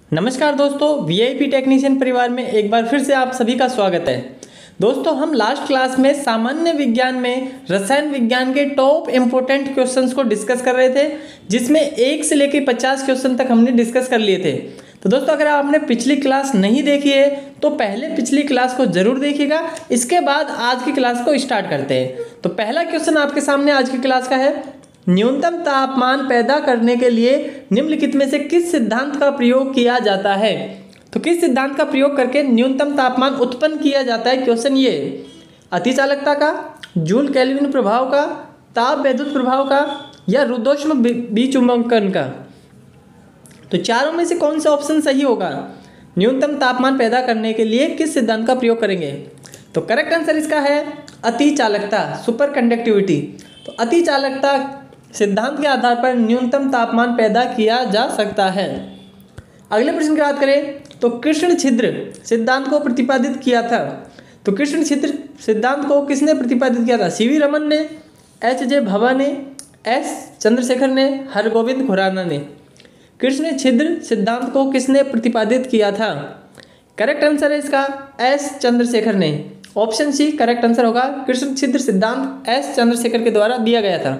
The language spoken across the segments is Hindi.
नमस्कार दोस्तों, वीआईपी टेक्नीशियन परिवार में एक बार फिर से आप सभी का स्वागत है। दोस्तों, हम लास्ट क्लास में सामान्य विज्ञान में रसायन विज्ञान के टॉप इम्पोर्टेंट क्वेश्चंस को डिस्कस कर रहे थे, जिसमें 1 से लेकर 50 क्वेश्चन तक हमने डिस्कस कर लिए थे। तो दोस्तों, अगर आपने पिछली क्लास नहीं देखी है तो पहले पिछली क्लास को जरूर देखिएगा, इसके बाद आज की क्लास को स्टार्ट करते हैं। तो पहला क्वेश्चन आपके सामने आज की क्लास का है, न्यूनतम तापमान पैदा करने के लिए निम्नलिखित में से किस सिद्धांत का प्रयोग किया जाता है। तो किस सिद्धांत का प्रयोग करके न्यूनतम तापमान उत्पन्न किया जाता है। क्वेश्चन ये, अतिचालकता का, जूल केल्विन प्रभाव का, ताप वैद्युत प्रभाव का, या रुद्धोष्म विचुंबकन का। तो चारों में से कौन सा ऑप्शन सही होगा। न्यूनतम तापमान पैदा करने के लिए किस सिद्धांत का प्रयोग करेंगे। तो करेक्ट आंसर इसका है अतिचालकता, सुपर कंडक्टिविटी। तो अतिचालकता सिद्धांत के आधार पर न्यूनतम तापमान पैदा किया जा सकता है। अगले प्रश्न की बात करें तो कृष्ण छिद्र सिद्धांत को प्रतिपादित किया था। तो कृष्ण छिद्र सिद्धांत को किसने प्रतिपादित किया था। सीवी रमन ने, एच.जे. भाभा ने, एस. चंद्रशेखर ने, हरगोविंद खुराना ने। कृष्ण छिद्र सिद्धांत को किसने प्रतिपादित किया था। करेक्ट आंसर है इसका एस. चंद्रशेखर ने। ऑप्शन सी करेक्ट आंसर होगा। कृष्ण छिद्र सिद्धांत एस. चंद्रशेखर के द्वारा दिया गया था।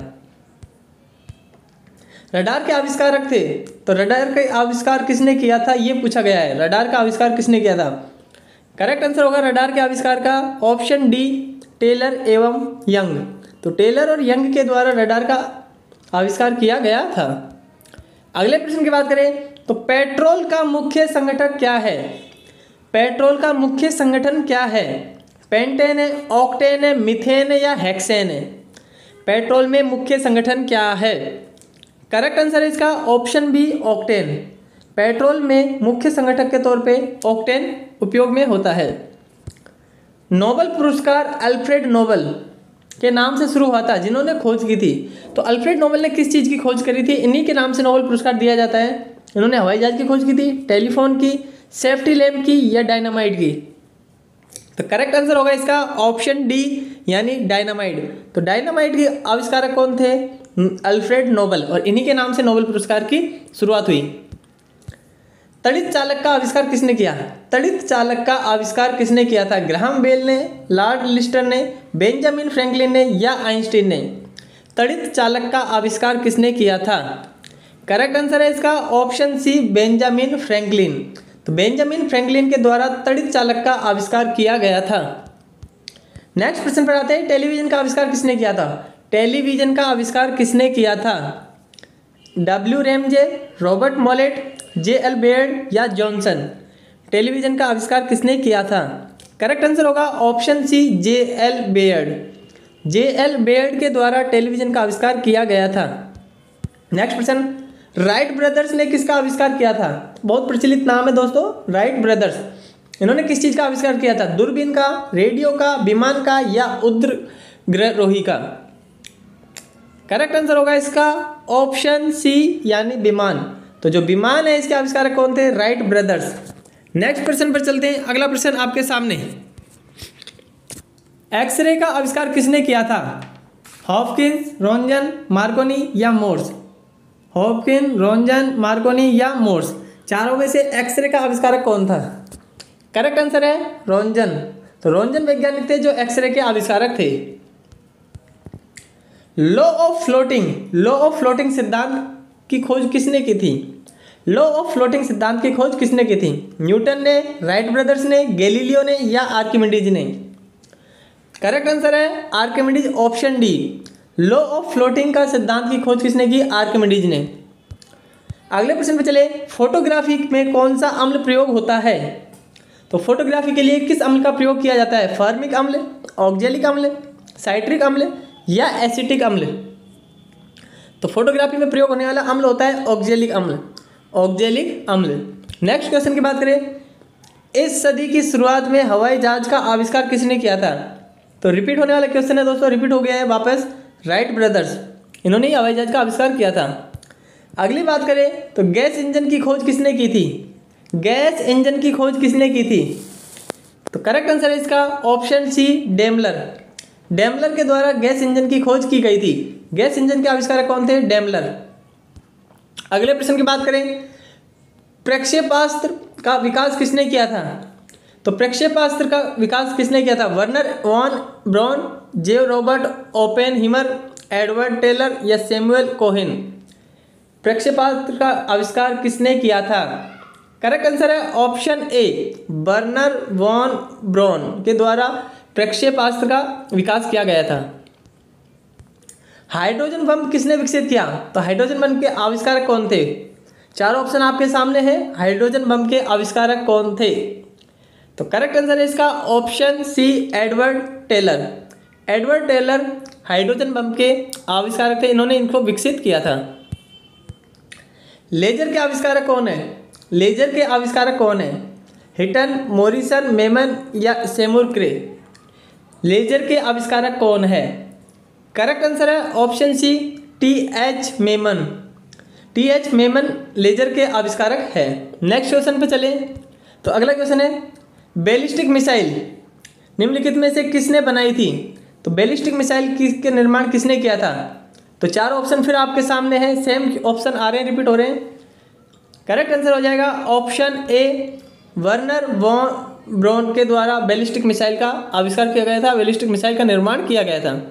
रडार के आविष्कारक थे, तो रडार का आविष्कार किसने किया था ये पूछा गया है। रडार का आविष्कार किसने किया था। करेक्ट आंसर होगा रडार के आविष्कार का ऑप्शन डी, टेलर एवं यंग। तो टेलर और यंग के द्वारा रडार का आविष्कार किया गया था। अगले प्रश्न की बात करें तो पेट्रोल का मुख्य संगठन क्या है। पेट्रोल का मुख्य संगठन क्या है। पेंटेन है, ऑक्टेन है, मीथेन है, या हेक्सेन है। पेट्रोल में मुख्य संगठन क्या है। करेक्ट आंसर है इसका ऑप्शन बी, ऑक्टेन। पेट्रोल में मुख्य संगठक के तौर पे ऑक्टेन उपयोग में होता है। नोबेल पुरस्कार अल्फ्रेड नोबेल के नाम से शुरू हुआ था, जिन्होंने खोज की थी। तो अल्फ्रेड नोबेल ने किस चीज़ की खोज करी थी, इन्हीं के नाम से नोबेल पुरस्कार दिया जाता है। इन्होंने हवाई जहाज की खोज की थी, टेलीफोन की, सेफ्टी लैम्प की, या डायनामाइट की। तो करेक्ट आंसर होगा इसका ऑप्शन डी, यानी डायनामाइट। तो डायनामाइट के आविष्कारक कौन थे, अल्फ्रेड नोबेल, और इन्हीं के नाम से नोबेल पुरस्कार की शुरुआत हुई। तड़ित चालक का आविष्कार किसने किया। तड़ित चालक का आविष्कार किसने किया था। ग्राहम बेल ने, लॉर्ड लिस्टर ने, बेंजामिन फ्रैंकलिन ने, या आइंस्टीन ने। तड़ित चालक का आविष्कार किसने किया था। करेक्ट आंसर है इसका ऑप्शन सी, बेंजामिन फ्रैंकलिन। तो बेंजामिन फ्रैंकलिन के द्वारा तड़ित चालक का आविष्कार किया गया था। नेक्स्ट प्रश्न पर आते हैं, टेलीविजन का आविष्कार किसने किया था। टेलीविजन का आविष्कार किसने किया था। W Ramsay, Robert Mollet, J L. Baird, या जॉनसन। टेलीविजन का आविष्कार किसने किया था। करेक्ट आंसर होगा option C, J L. Baird. J L. Baird के द्वारा टेलीविजन का आविष्कार किया गया था। नेक्स्ट प्रश्न, राइट ब्रदर्स ने किसका आविष्कार किया था। बहुत प्रचलित नाम है दोस्तों, राइट ब्रदर्स। इन्होंने किस चीज़ का आविष्कार किया था। दूरबीन का, रेडियो का, विमान का, या उद्ग्रहरोही का। करेक्ट आंसर होगा इसका ऑप्शन सी, यानी विमान। तो जो विमान है इसके आविष्कारक कौन थे, राइट ब्रदर्स। नेक्स्ट प्रश्न पर चलते हैं। अगला प्रश्न आपके सामने, एक्सरे का आविष्कार किसने किया था। हॉपकिंस, रोंजन, मार्कोनी, या मोर्स। हॉपकिन, रोंजन, मार्कोनी, या मोर्स। चारों में से एक्सरे का आविष्कारक कौन था। करेक्ट आंसर है रोंजन। तो रोंजन वैज्ञानिक थे जो एक्सरे के आविष्कारक थे। लॉ ऑफ फ्लोटिंग सिद्धांत की खोज किसने की थी। लॉ ऑफ फ्लोटिंग सिद्धांत की खोज किसने की थी। न्यूटन ने, राइट ब्रदर्स ने, गैलीलियो ने, या आर्किमिडीज ने। करेक्ट आंसर है Archimedes, option D. Law of floating का सिद्धांत की खोज किसने की, आर्किमिडीज ने। अगले प्रश्न पे चले, फोटोग्राफी में कौन सा अम्ल प्रयोग होता है। तो फोटोग्राफी के लिए किस अम्ल का प्रयोग किया जाता है। फॉर्मिक अम्ल, ऑक्जेलिक अम्ल, साइट्रिक अम्ल, या एसिटिक अम्ल। तो फोटोग्राफी में प्रयोग होने वाला अम्ल होता है ऑक्जेलिक अम्ल। ऑक्जेलिक अम्ल। नेक्स्ट क्वेश्चन की बात करें, इस सदी की शुरुआत में हवाई जहाज का आविष्कार किसने किया था। तो रिपीट होने वाला क्वेश्चन है दोस्तों, रिपीट हो गया है वापस। राइट ब्रदर्स, इन्होंने ही हवाई जहाज का आविष्कार किया था। अगली बात करें तो गैस इंजन की खोज किसने की थी। गैस इंजन की खोज किसने की थी। तो करेक्ट आंसर है इसका ऑप्शन सी, डेमलर। डेमलर के द्वारा गैस इंजन की खोज की गई थी। गैस इंजन के आविष्कारक कौन थे, डेमलर। अगले प्रश्न की बात करें, प्रक्षेपास्त्र का विकास किसने किया था? तो प्रक्षेपास्त्र का विकास किसने किया था? Werner von Braun, J Robert Oppenheimer, Edward Teller या सैमुअल कोहेन। प्रक्षेपास्त्र का आविष्कार किसने किया था? करेक्ट आंसर है option A, Werner von Braun के द्वारा प्रक्षेपास्त्र का विकास किया गया था। हाइड्रोजन बम किसने विकसित किया? तो हाइड्रोजन बम के आविष्कारक कौन थे? चार ऑप्शन आपके सामने हैं, हाइड्रोजन बम के आविष्कारक कौन थे? तो करेक्ट आंसर है इसका option C, Edward Teller. Edward Teller hydrogen bomb के आविष्कारक थे, इन्होंने इनको विकसित किया था। लेजर के आविष्कारक कौन है? लेजर के आविष्कारक कौन है? हिटन, मॉरिसन, मेमन या सेमुर क्रे। लेजर के आविष्कारक कौन है? करेक्ट आंसर है option C, T H. Maiman. T H. Maiman laser के आविष्कारक है। नेक्स्ट क्वेश्चन पे चले। तो अगला क्वेश्चन है, बैलिस्टिक मिसाइल निम्नलिखित में से किसने बनाई थी? तो बैलिस्टिक मिसाइल के निर्माण किसने किया था? तो चार ऑप्शन फिर आपके सामने हैं, सेम ऑप्शन आ रहे हैं, रिपीट हो रहे हैं। करेक्ट आंसर हो जाएगा option A, Werner von Braun के द्वारा बैलिस्टिक मिसाइल का आविष्कार किया गया था, बैलिस्टिक मिसाइल का निर्माण किया गया था।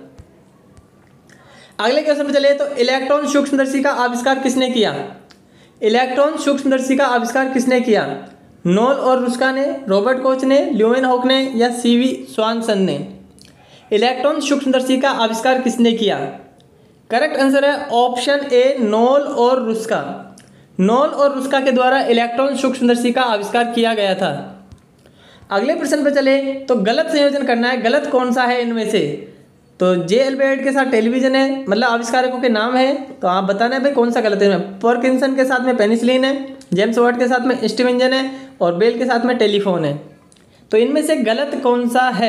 अगले क्वेश्चन पे चले। तो इलेक्ट्रॉन सूक्ष्मदर्शी का आविष्कार किसने किया? इलेक्ट्रॉन सूक्ष्मदर्शी का आविष्कार किसने किया? नोल और रुस्का ने, रॉबर्ट कोच ने, ल्यूमेनहॉक ने या सीवी स्वानसन ने। इलेक्ट्रॉन सूक्ष्मदर्शी का आविष्कार किसने किया? करेक्ट आंसर है ऑप्शन ए, नोल और रुस्का। नोल और रुस्का के द्वारा इलेक्ट्रॉन सूक्ष्मदर्शी का आविष्कार किया गया था। अगले प्रश्न पर चले। तो गलत संयोजन करना है, गलत कौन सा है इनमें से? तो जे एल्बर्ट के साथ टेलीविजन है, मतलब आविष्कारकों के नाम है, तो आप बताना है भाई कौन सा गलत है। पार्किंसन के साथ में पेनिसिलिन है, जेम्स वाट के साथ में स्टीवेंसन है और बेल के साथ में टेलीफोन है। तो इनमें से गलत कौन सा है?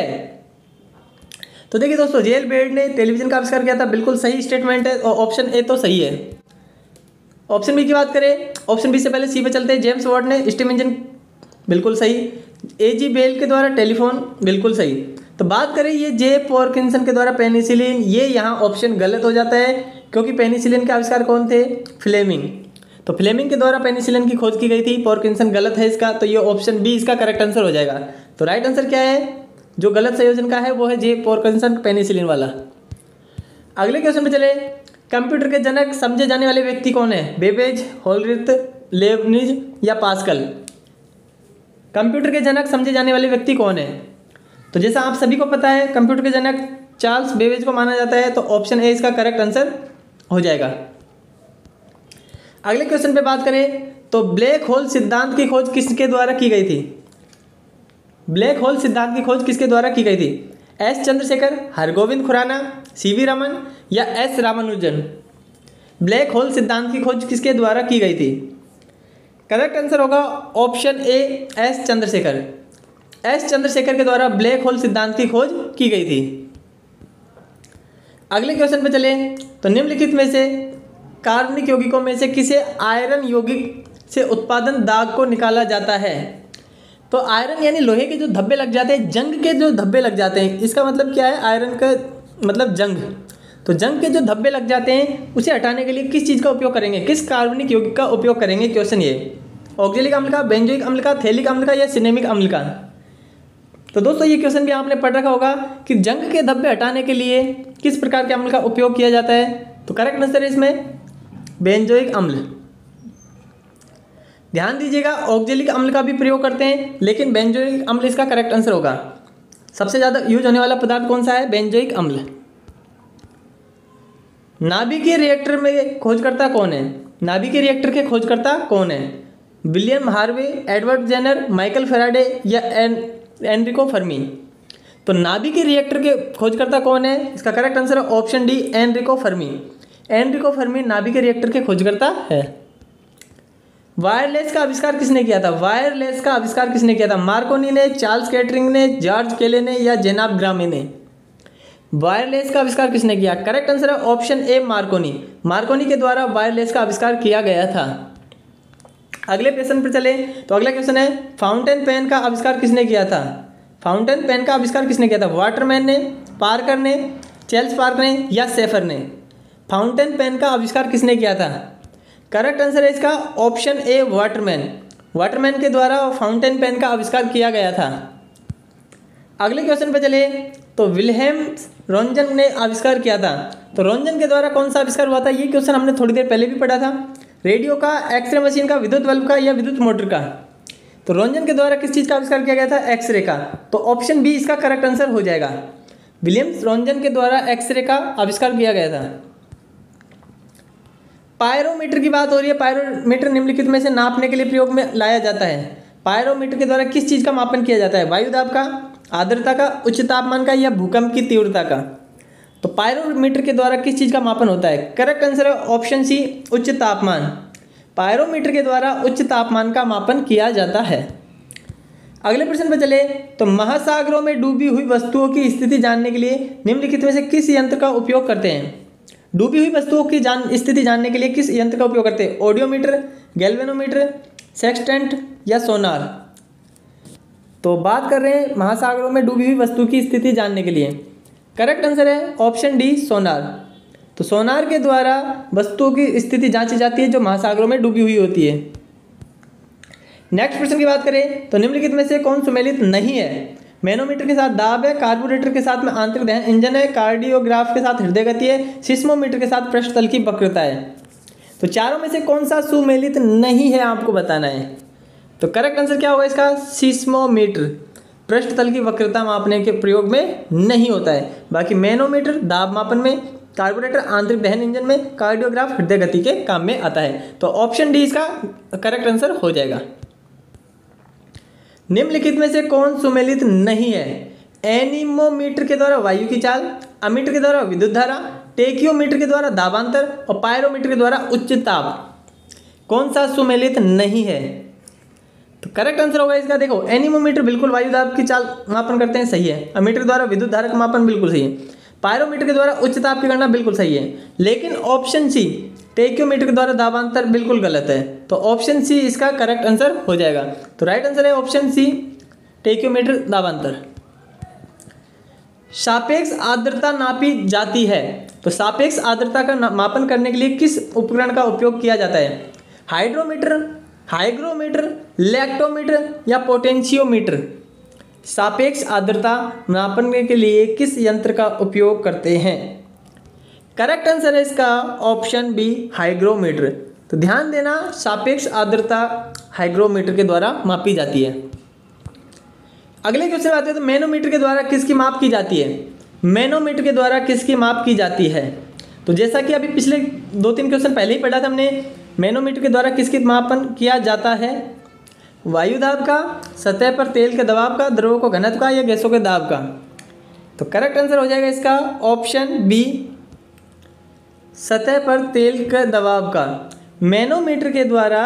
तो देखिए दोस्तों, जे एल्बर्ट ने टेलीविजन का आविष्कार किया था, बिल्कुल सही स्टेटमेंट है और ऑप्शन ए तो सही है। ऑप्शन बी की बात करें, ऑप्शन बी से पहले सी पे चलते हैं। जेम्स वाट ने स्टीवेंसन, बिल्कुल सही। ए.जी. बेल के द्वारा टेलीफोन, बिल्कुल सही। तो बात करें ये जे पार्किंसन के द्वारा पेनिसिलिन, ये यहाँ ऑप्शन गलत हो जाता है, क्योंकि पेनिसिलिन के आविष्कार कौन थे? फ्लेमिंग। तो फ्लेमिंग के द्वारा पेनिसिलिन की खोज की गई थी, पार्किंसन गलत है इसका, तो ये ऑप्शन बी इसका करेक्ट आंसर हो जाएगा। तो राइट आंसर क्या है जो गलत संयोजन का है? वो है जे पार्किंसन पेनिसिलिन वाला। अगले क्वेश्चन पे चले। कंप्यूटर के जनक समझे जाने वाले व्यक्ति कौन है? बेबेज, होलरिथ, लेबनिज या पास्कल। कंप्यूटर के जनक समझे जाने वाले व्यक्ति कौन है? तो जैसा आप सभी को पता है, कंप्यूटर के जनक चार्ल्स बेबेज को माना जाता है, तो ऑप्शन ए इसका करेक्ट आंसर हो जाएगा। अगले क्वेश्चन पे बात करें तो ब्लैक होल सिद्धांत की खोज किसके द्वारा की गई थी? ब्लैक होल सिद्धांत की खोज किसके द्वारा की गई थी? एस चंद्रशेखर, हरगोविंद खुराना, सीवी रमन या एस रामानुजन। ब्लैक होल सिद्धांत की खोज किसके द्वारा की गई थी? करेक्ट आंसर होगा option A, S Chandrasekhar. S Chandrasekhar के द्वारा ब्लैक होल सिद्धांत की खोज की गई थी। अगले क्वेश्चन पे चले। तो निम्नलिखित में से कार्बनिक यौगिकों में से किसे आयरन यौगिक से उत्पादन दाग को निकाला जाता है? तो आयरन यानी लोहे के जो धब्बे लग जाते हैं, जंग के जो धब्बे लग जाते हैं, इसका मतलब क्या है? आयरन का मतलब जंग। तो जंग के जो धब्बे लग जाते हैं उसे हटाने के लिए किस चीज़ का उपयोग करेंगे? किस कार्बनिक यौगिक का उपयोग करेंगे? क्वेश्चन ये, ऑक्जेलिक अम्ल का, बेंजोइक अम्ल का, थैलिक अम्ल का या सिनेमिक अम्ल का। तो दोस्तों ये क्वेश्चन भी आपने पढ़ रखा होगा कि जंग के धब्बे हटाने के लिए किस प्रकार के अम्ल का उपयोग किया जाता है। तो करेक्ट आंसर है इसमें बेंजोइक अम्ल। ध्यान दीजिएगा, ऑक्जेलिक अम्ल का भी प्रयोग करते हैं, लेकिन बेंजोइक अम्ल इसका करेक्ट आंसर होगा। सबसे ज़्यादा यूज होने वाला पदार्थ कौन सा है? बेंजोइक अम्ल। नाभिकीय रिएक्टर में खोजकर्ता कौन है? नाभिकीय रिएक्टर के खोजकर्ता कौन है? William Harvey, Edward Jenner, Michael Faraday या एनरिको फर्मी। तो नाभिकीय रिएक्टर के खोजकर्ता कौन है? इसका करेक्ट आंसर है option D, Enrico Fermi. Enrico Fermi नाभिकीय रिएक्टर के खोजकर्ता है। वायरलेस का आविष्कार किसने किया था? वायरलेस का आविष्कार किसने किया था? मार्कोनी ने, चार्ल्स कैटरिंग ने, जॉर्ज केले ने या जेनाब ग्रामी ने। वायरलेस का आविष्कार किसने किया? करेक्ट आंसर है ऑप्शन ए, मार्कोनी। मार्कोनी के द्वारा वायरलेस का आविष्कार किया गया था। अगले प्रश्न पर चले। तो अगला क्वेश्चन है, फाउंटेन पेन का आविष्कार किसने किया था? फाउंटेन पेन का आविष्कार किसने किया था? वाटरमैन ने, पार्कर ने, चार्ल्स पार्कर ने या सेफर ने। फाउंटेन पेन का आविष्कार किसने किया था? करेक्ट आंसर है इसका ऑप्शन ए, वाटरमैन। वाटरमैन के द्वारा फाउंटेन पेन का आविष्कार किया गया था। अगले क्वेश्चन पे चले तो विल्हेम्स रोंजन ने आविष्कार किया था। तो रोंजन के द्वारा कौन सा आविष्कार हुआ था, ये क्वेश्चन हमने थोड़ी देर पहले भी पढ़ा था। रेडियो का, एक्सरे मशीन का, विद्युत बल्ब का या विद्युत मोटर का। तो रोंजन के द्वारा किस चीज़ का आविष्कार किया गया था, एक्सरे का। तो ऑप्शन बी इसका करेक्ट आंसर हो जाएगा। विलियम्स रोंजन के द्वारा एक्सरे का आविष्कार किया गया था। पायरोमीटर की बात हो रही है। पायरोमीटर निम्नलिखित में से नापने के लिए प्रयोग में लाया जाता है। पायरोमीटर के द्वारा किस चीज़ का मापन किया जाता है, वायु दाब का, आर्द्रता का, उच्च तापमान का या भूकंप की तीव्रता का। तो पायरोमीटर के द्वारा किस चीज़ का मापन होता है, करेक्ट आंसर है ऑप्शन सी, उच्च तापमान। पायरोमीटर के द्वारा उच्च तापमान का मापन किया जाता है। अगले प्रश्न पर चले तो महासागरों में डूबी हुई वस्तुओं की स्थिति जानने के लिए निम्नलिखित में से किस यंत्र का उपयोग करते हैं। डूबी हुई वस्तुओं की स्थिति जानने के लिए किस यंत्र का उपयोग करते हैं, ऑडियोमीटर, गैल्वेनोमीटर, सेक्सटेंट या सोनार। तो बात कर रहे हैं महासागरों में डूबी हुई वस्तु की स्थिति जानने के लिए, करेक्ट आंसर है ऑप्शन डी, सोनार। तो सोनार के द्वारा वस्तुओं की स्थिति जांची जाती है जो महासागरों में डूबी हुई होती है। नेक्स्ट प्रश्न की बात करें तो निम्नलिखित में से कौन सुमेलित नहीं है। मैनोमीटर के साथ दाब है, कार्बोरेटर के साथ में आंतरिक दहन इंजन है, कार्डियोग्राफ के साथ हृदय गति है, सिस्मोमीटर के साथ पृष्ठ तल की वक्रता है। तो चारों में से कौन सा सुमेलित नहीं है आपको बताना है। तो करेक्ट आंसर क्या होगा इसका, सिस्मोमीटर। पृष्ठ तल की वक्रता मापने के प्रयोग में नहीं होता है। बाकी मैनोमीटर दाब मापन में, कार्बोरेटर आंतरिक दहन इंजन में, कार्डियोग्राफ हृदय गति के काम में आता है। तो ऑप्शन डी इसका करेक्ट आंसर हो जाएगा। निम्नलिखित में से कौन सुमेलित नहीं है, एनीमोमीटर के द्वारा वायु की चाल, अमीटर के द्वारा विद्युत धारा, टेकियोमीटर के द्वारा दाबांतर और पायरोमीटर के द्वारा उच्च ताप। कौन सा सुमेलित नहीं है। तो करेक्ट आंसर होगा इसका, देखो एनीमोमीटर बिल्कुल वायु दाब की चाल मापन करते हैं, सही है। अमीटर के द्वारा विद्युत धारा का मापन बिल्कुल सही है। पायरोमीटर के द्वारा उच्च ताप की गणना बिल्कुल सही है। लेकिन ऑप्शन सी टेकियोमीटर के द्वारा दाबांतर बिल्कुल गलत है। तो ऑप्शन सी इसका करेक्ट आंसर हो जाएगा। तो राइट आंसर है ऑप्शन सी, टेकियोमीटर दाबांतर। सापेक्ष आर्द्रता नापी जाती है। तो सापेक्ष आर्द्रता का मापन करने के लिए किस उपकरण का उपयोग किया जाता है, हाइड्रोमीटर, हाइग्रोमीटर, लैक्टोमीटर या पोटेंशियोमीटर। सापेक्ष आर्द्रता नापने के लिए किस यंत्र का उपयोग करते हैं। करेक्ट आंसर है इसका ऑप्शन बी, हाइग्रोमीटर। तो ध्यान देना, सापेक्ष आर्द्रता हाइग्रोमीटर के द्वारा मापी जाती है। अगले क्वेश्चन आते हैं तो मैनोमीटर के द्वारा किसकी माप की जाती है। मैनोमीटर के द्वारा किसकी माप की जाती है। तो जैसा कि अभी पिछले 2-3 क्वेश्चन पहले ही पढ़ा था हमने, मैनोमीटर के द्वारा किसकी मापन किया जाता है, वायु दाब का, सतह पर तेल के दबाव का, द्रवों को घनत्व का या गैसों के दाब का। तो करेक्ट आंसर हो जाएगा इसका ऑप्शन बी, सतह पर तेल के दबाव का। मैनोमीटर के द्वारा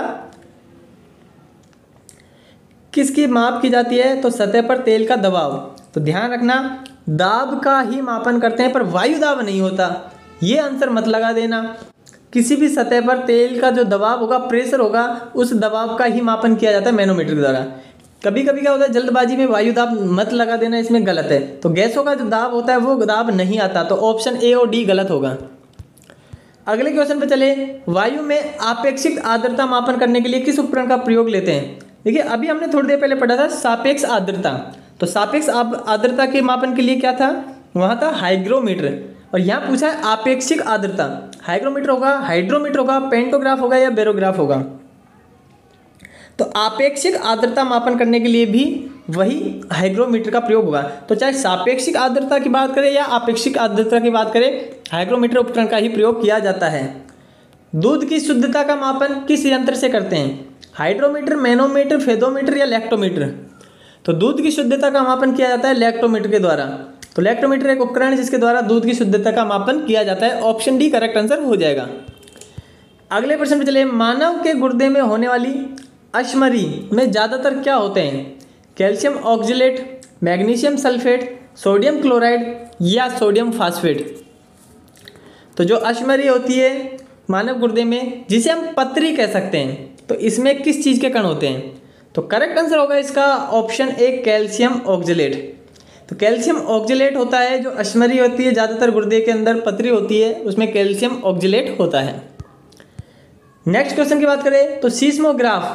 किसकी माप की जाती है, तो सतह पर तेल का दबाव। तो ध्यान रखना, दाब का ही मापन करते हैं पर वायु दाब नहीं होता, ये आंसर मत लगा देना। किसी भी सतह पर तेल का जो दबाव होगा, प्रेशर होगा, उस दबाव का ही मापन किया जाता है मैनोमीटर के द्वारा। कभी कभी क्या होता है, जल्दबाजी में वायु दाब मत लगा देना, इसमें गलत है। तो गैसों का जो दाब होता है वो दाब नहीं आता। तो ऑप्शन ए और डी गलत होगा। अगले क्वेश्चन पे चले, वायु में आपेक्षिक आर्द्रता मापन करने के लिए किस उपकरण का प्रयोग लेते हैं। देखिए अभी हमने थोड़ी देर पहले पढ़ा था सापेक्ष आर्द्रता। तो सापेक्ष आर्द्रता के मापन के लिए क्या था, वहाँ था हाइग्रोमीटर। और यहाँ पूछा है आपेक्षिक आर्द्रता, हाइग्रोमीटर होगा, हाइड्रोमीटर होगा, पेंटोग्राफ होगा या बेरोग्राफ होगा। तो आपेक्षिक आर्द्रता मापन करने के लिए भी वही हाइग्रोमीटर का प्रयोग होगा। तो चाहे सापेक्षिक आर्द्रता की बात करें या आपेक्षिक आर्द्रता की बात करें, हाइग्रोमीटर उपकरण का ही प्रयोग किया जाता है। दूध की शुद्धता का मापन किस यंत्र से करते हैं, हाइड्रोमीटर, मैनोमीटर, फेदोमीटर या लैक्टोमीटर। तो दूध की शुद्धता का मापन किया जाता है लैक्टोमीटर के द्वारा। तो लैक्टोमीटर एक उपकरण है जिसके द्वारा दूध की शुद्धता का मापन किया जाता है। ऑप्शन डी करेक्ट आंसर हो जाएगा। अगले प्रश्न पे चले, मानव के गुर्दे में होने वाली अश्मरी में ज़्यादातर क्या होते हैं, calcium oxalate, magnesium sulphate, sodium chloride या सोडियम फास्फेट। तो जो अश्मरी होती है मानव गुर्दे में, जिसे हम पतरी कह सकते हैं, तो इसमें किस चीज़ के कण होते हैं। तो करेक्ट आंसर होगा इसका ऑप्शन ए, कैल्शियम ऑक्जेलेट। तो कैल्शियम ऑक्जेलेट होता है जो अश्मरी होती है, ज़्यादातर गुर्दे के अंदर पतरी होती है, उसमें कैल्शियम ऑक्जेलेट होता है। नेक्स्ट क्वेश्चन की बात करें तो सीस्मोग्राफ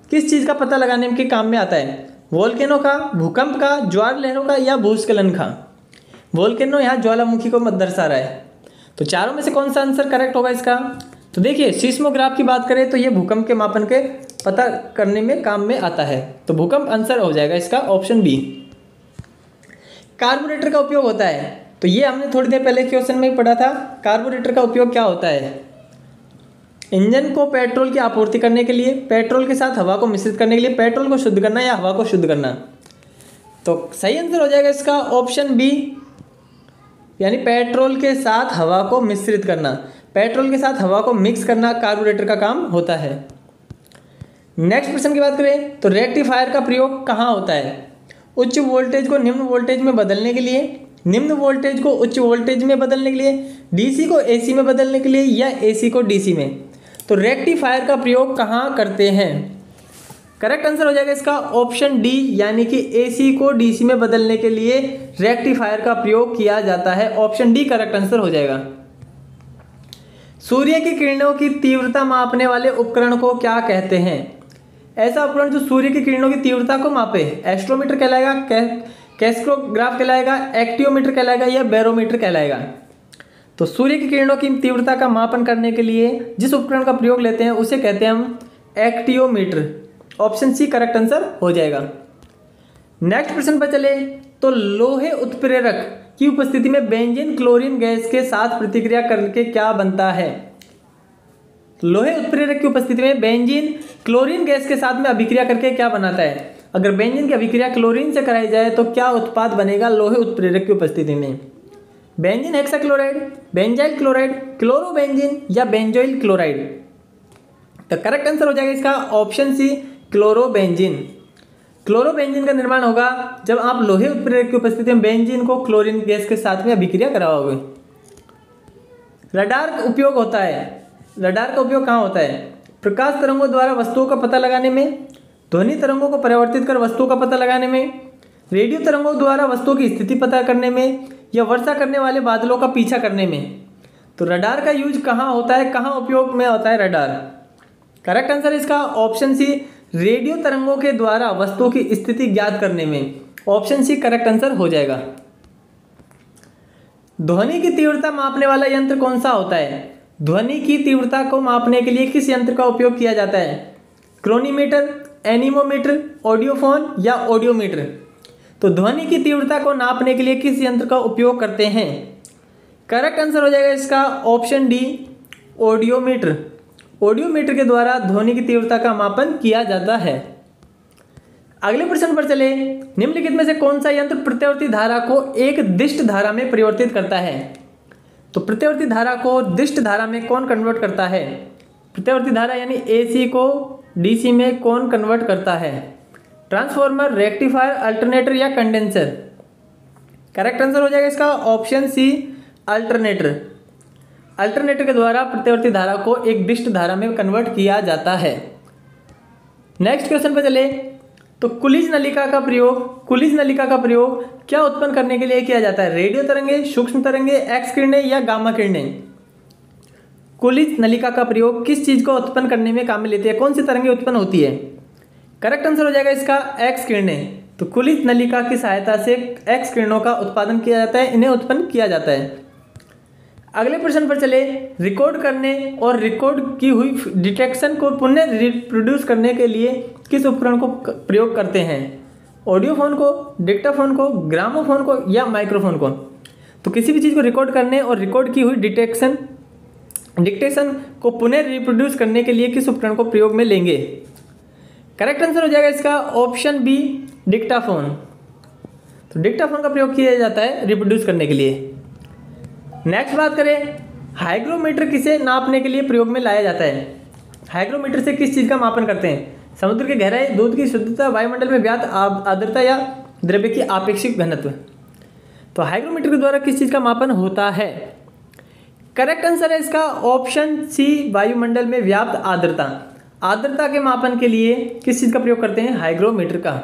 किस चीज़ का पता लगाने के काम में आता है? वोल्केनो का, भूकंप का, ज्वार लहरों का या भूस्खलन का? वोल्केनो यहाँ ज्वालामुखी को मत दर्शा रहा है। तो चारों में से कौन सा आंसर करेक्ट होगा इसका? तो देखिए सीस्मोग्राफ की बात करें तो ये भूकंप के मापन के पता करने में काम में आता है, तो भूकंप आंसर हो जाएगा इसका ऑप्शन बी। कार्बोरेटर का उपयोग होता है, तो ये हमने थोड़ी देर पहले क्वेश्चन में ही पढ़ा था। कार्बोरेटर का उपयोग क्या होता है? इंजन को पेट्रोल की आपूर्ति करने के लिए, पेट्रोल के साथ हवा को मिश्रित करने के लिए, पेट्रोल को शुद्ध करना या हवा को शुद्ध करना। तो सही आंसर हो जाएगा इसका ऑप्शन बी, यानी पेट्रोल के साथ हवा को मिश्रित करना, पेट्रोल के साथ हवा को मिक्स करना कार्बोरेटर का काम होता है। नेक्स्ट प्रश्न की बात करें तो रेक्टिफायर का प्रयोग कहाँ होता है? उच्च वोल्टेज को निम्न वोल्टेज में बदलने के लिए, निम्न वोल्टेज को उच्च वोल्टेज में बदलने के लिए, डीसी को एसी में बदलने के लिए या एसी को डीसी में। तो रेक्टिफायर का प्रयोग कहाँ करते हैं? करेक्ट आंसर हो जाएगा इसका ऑप्शन डी, यानी कि एसी को डीसी में बदलने के लिए रेक्टिफायर का प्रयोग किया जाता है। ऑप्शन डी करेक्ट आंसर हो जाएगा। सूर्य की किरणों की तीव्रता मापने वाले उपकरण को क्या कहते हैं? ऐसा उपकरण जो सूर्य की किरणों की तीव्रता को मापे, एस्ट्रोमीटर कहलाएगा, कैस्क्रोग्राफ कहलाएगा, एक्टियोमीटर कहलाएगा या बैरोमीटर कहलाएगा। तो सूर्य की किरणों की तीव्रता का मापन करने के लिए जिस उपकरण का प्रयोग लेते हैं उसे कहते हैं हम actinometer. Option C correct answer हो जाएगा। नेक्स्ट प्रश्न पर चले तो लोहे उत्प्रेरक की उपस्थिति में बेंजीन क्लोरीन गैस के साथ प्रतिक्रिया करके क्या बनता है? लोहे उत्प्रेरक की उपस्थिति में बेंजीन क्लोरीन गैस के साथ में अभिक्रिया करके क्या बनाता है? अगर बेंजीन की अभिक्रिया क्लोरीन से कराई जाए तो क्या उत्पाद बनेगा लोहे उत्प्रेरक की उपस्थिति में? Benzene hexachloride, benzyl chloride, chlorobenzene या बेंजोइल क्लोराइड। तो करेक्ट आंसर हो जाएगा इसका ऑप्शन सी क्लोरोबेंजीन। क्लोरोबेंजीन का निर्माण होगा जब आप लोहे उत्प्रेरक की उपस्थिति में बेंजीन को क्लोरीन गैस के साथ में अभिक्रिया कराओगे। रडार का उपयोग होता है, रडार का उपयोग कहाँ होता है? प्रकाश तरंगों द्वारा वस्तुओं का पता लगाने में, ध्वनि तरंगों को परिवर्तित कर वस्तुओं का पता लगाने में, रेडियो तरंगों द्वारा वस्तुओं की स्थिति पता करने में या वर्षा करने वाले बादलों का पीछा करने में। तो रडार का यूज कहाँ होता है, कहाँ उपयोग में होता है रडार? करेक्ट आंसर इसका ऑप्शन सी रेडियो तरंगों के द्वारा वस्तुओं की स्थिति ज्ञात करने में। ऑप्शन सी करेक्ट आंसर हो जाएगा। ध्वनि की तीव्रता मापने वाला यंत्र कौन सा होता है? ध्वनि की तीव्रता को मापने के लिए किस यंत्र का उपयोग किया जाता है? क्रोनीमीटर, एनीमोमीटर, ऑडियोफोन या ऑडियोमीटर। तो ध्वनि की तीव्रता को नापने के लिए किस यंत्र का उपयोग करते हैं? करेक्ट आंसर हो जाएगा इसका ऑप्शन डी ऑडियोमीटर। ऑडियोमीटर के द्वारा ध्वनि की तीव्रता का मापन किया जाता है। अगले प्रश्न पर चले, निम्नलिखित में से कौन सा यंत्र प्रत्यावर्ती धारा को एक दिष्ट धारा में परिवर्तित करता है? तो प्रत्यावर्ती धारा को दिष्ट धारा में कौन कन्वर्ट करता है? प्रत्यावर्ती धारा यानी एसी को डीसी में कौन कन्वर्ट करता है? ट्रांसफॉर्मर, रेक्टिफायर, अल्टरनेटर या कंडेंसर। करेक्ट आंसर हो जाएगा इसका ऑप्शन सी अल्टरनेटर। अल्टरनेटर के द्वारा प्रत्यावर्ती धारा को एक दिष्ट धारा में कन्वर्ट किया जाता है। नेक्स्ट क्वेश्चन पर चले तो कुलिज नलिका का प्रयोग क्या उत्पन्न करने के लिए किया जाता है? रेडियो तरंगे, सूक्ष्म तरंगे, एक्स किरणें या गामा किरणें। कुलिज नलिका का प्रयोग किस चीज को उत्पन्न करने में काम में लेती है? कौन सी तरंगे उत्पन्न होती है? करेक्ट आंसर हो जाएगा इसका एक्स किरणें। तो कुलिज नलिका की सहायता से एक्स किरणों का उत्पादन किया जाता है, इन्हें उत्पन्न किया जाता है। अगले प्रश्न पर चले, रिकॉर्ड करने और रिकॉर्ड की हुई डिटेक्शन को पुनः रिप्रोड्यूस करने के लिए किस उपकरण को प्रयोग करते हैं? ऑडियोफोन को, डिक्टाफोन को, ग्रामोफोन को या माइक्रोफोन को। तो किसी भी चीज़ को रिकॉर्ड करने और रिकॉर्ड की हुई डिक्टेशन को पुनः रिप्रोड्यूस करने के लिए किस उपकरण को प्रयोग में लेंगे? करेक्ट आंसर हो जाएगा इसका ऑप्शन बी डिक्टाफोन। तो डिक्टाफोन का प्रयोग किया जाता है रिप्रोड्यूस करने के लिए। नेक्स्ट बात करें, हाइग्रोमीटर किसे नापने के लिए प्रयोग में लाया जाता है? हाइग्रोमीटर से किस चीज़ का मापन करते हैं? समुद्र की गहराई, दूध की शुद्धता, वायुमंडल में व्याप्त आर्द्रता या द्रव्य की आपेक्षिक घनत्व। तो हाइग्रोमीटर के द्वारा किस चीज़ का मापन होता है? करेक्ट आंसर है इसका ऑप्शन सी वायुमंडल में व्याप्त आर्द्रता। आर्द्रता के मापन के लिए किस चीज़ का प्रयोग करते हैं? हाइग्रोमीटर का।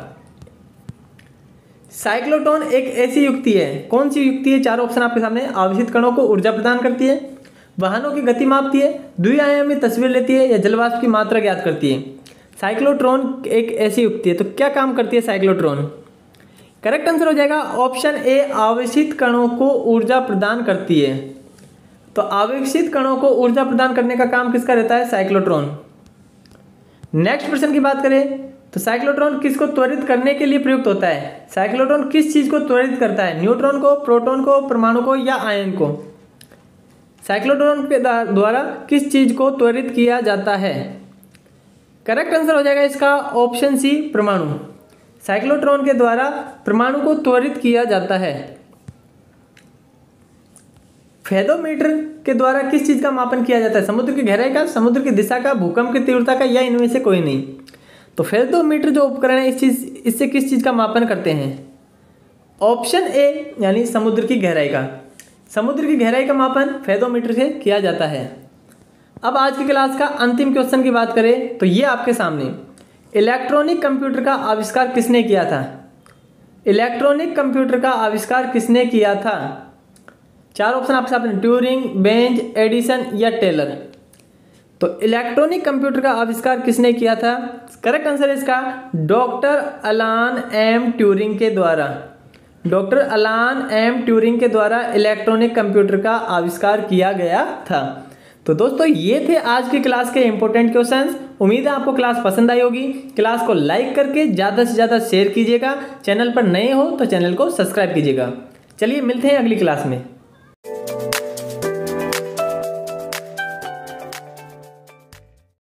साइक्लोट्रॉन एक ऐसी युक्ति है, कौन सी युक्ति है? चार ऑप्शन आपके सामने। आवेशित कणों को ऊर्जा प्रदान करती है, वाहनों की गति मापती है, द्विआयामी तस्वीर लेती है या जलवाष्प की मात्रा ज्ञात करती है। साइक्लोट्रॉन एक ऐसी युक्ति है, तो क्या काम करती है साइक्लोट्रॉन? करेक्ट आंसर हो जाएगा ऑप्शन ए, आवेशित कणों को ऊर्जा प्रदान करती है। तो आवेशित कणों को ऊर्जा प्रदान करने का काम किसका रहता है? साइक्लोट्रॉन। नेक्स्ट प्रश्न की बात करें तो साइक्लोट्रॉन किसको त्वरित करने के लिए प्रयुक्त होता है? साइक्लोट्रॉन किस चीज को त्वरित करता है? न्यूट्रॉन को, प्रोटॉन को, परमाणु को या आयन को? साइक्लोट्रॉन के द्वारा किस चीज को त्वरित किया जाता है? करेक्ट आंसर हो जाएगा इसका ऑप्शन सी, परमाणु। साइक्लोट्रॉन के द्वारा परमाणु को त्वरित किया जाता है। फेदोमीटर के द्वारा किस चीज का मापन किया जाता है? समुद्र की गहराई का, समुद्र की दिशा का, भूकंप की तीव्रता का या इनमें से कोई नहीं? तो फेदोमीटर जो उपकरण है इससे किस चीज का मापन करते हैं? ऑप्शन ए यानी समुद्र की गहराई का। समुद्र की गहराई का मापन फेदोमीटर से किया जाता है। अब आज की क्लास का अंतिम क्वेश्चन की बात करें तो ये आपके सामने, इलेक्ट्रॉनिक कंप्यूटर का आविष्कार किसने किया था? इलेक्ट्रॉनिक कंप्यूटर का आविष्कार किसने किया था? चार ऑप्शन आपके सामने, ट्यूरिंग, बेंज, एडिसन या टेलर। तो इलेक्ट्रॉनिक कंप्यूटर का आविष्कार किसने किया था? करेक्ट आंसर है इसका डॉक्टर अलान एम ट्यूरिंग के द्वारा। डॉक्टर अलान एम ट्यूरिंग के द्वारा इलेक्ट्रॉनिक कंप्यूटर का आविष्कार किया गया था। तो दोस्तों ये थे आज की क्लास के इंपॉर्टेंट क्वेश्चंस। उम्मीद है आपको क्लास पसंद आई होगी। क्लास को लाइक करके ज़्यादा से ज़्यादा शेयर कीजिएगा। चैनल पर नए हो तो चैनल को सब्सक्राइब कीजिएगा। चलिए मिलते हैं अगली क्लास में।